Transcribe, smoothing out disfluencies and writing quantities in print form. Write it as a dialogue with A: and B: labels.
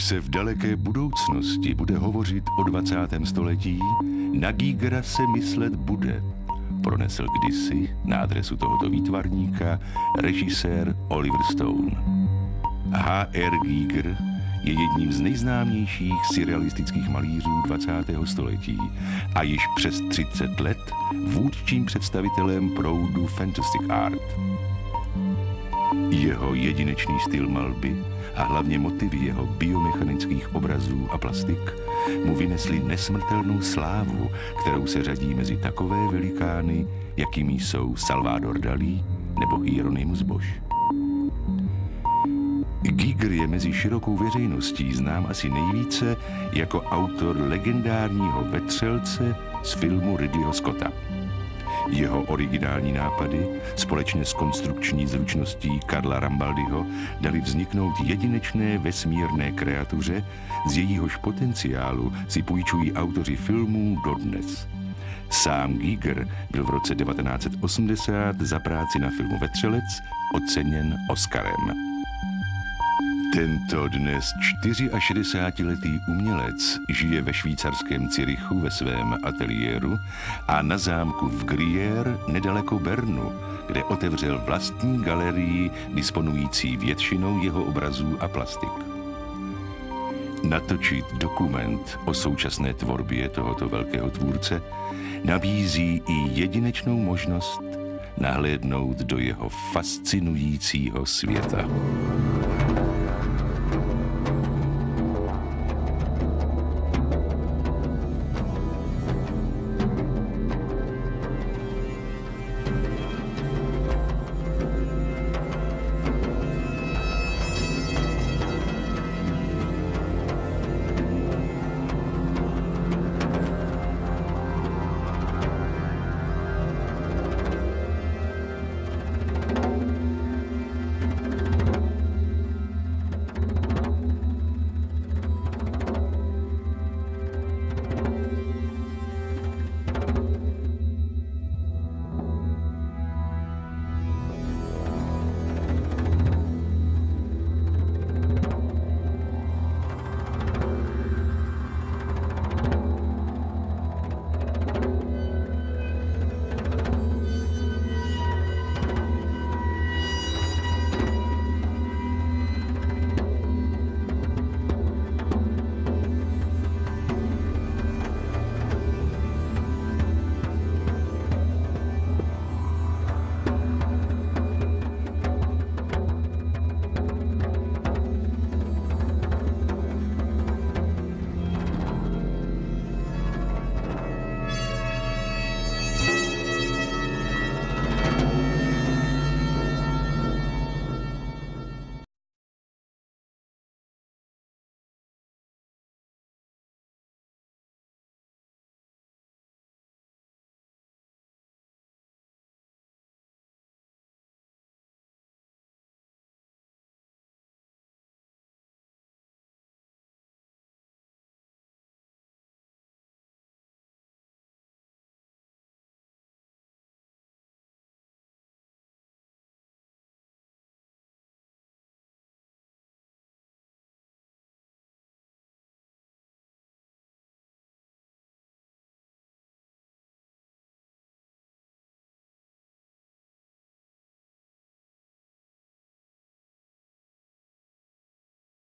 A: Až se v daleké budoucnosti bude hovořit o 20. století, na Giegera se myslet bude, pronesl kdysi na adresu tohoto výtvarníka režisér Oliver Stone. H.R. Giger je jedním z nejznámějších surrealistických malířů 20. století a již přes 30 let vůdčím představitelem proudu Fantastic Art. Jeho jedinečný styl malby a hlavně motivy jeho biomechanických obrazů a plastik mu vynesly nesmrtelnou slávu, kterou se řadí mezi takové velikány, jakými jsou Salvador Dalí nebo Hieronymus Bosch. Giger je mezi širokou veřejností znám asi nejvíce jako autor legendárního Vetřelce z filmu Ridleyho Scotta. Jeho originální nápady společně s konstrukční zručností Karla Rambaldiho dali vzniknout jedinečné vesmírné kreatuře, z jejíhož potenciálu si půjčují autoři filmů dodnes. Sám Giger byl v roce 1980 za práci na filmu Vetřelec oceněn Oscarem. Tento dnes 64letý umělec žije ve švýcarském Curychu ve svém ateliéru a na zámku v Gruyère nedaleko Bernu, kde otevřel vlastní galerii disponující většinou jeho obrazů a plastik. Natočit dokument o současné tvorbě tohoto velkého tvůrce nabízí i jedinečnou možnost nahlédnout do jeho fascinujícího světa.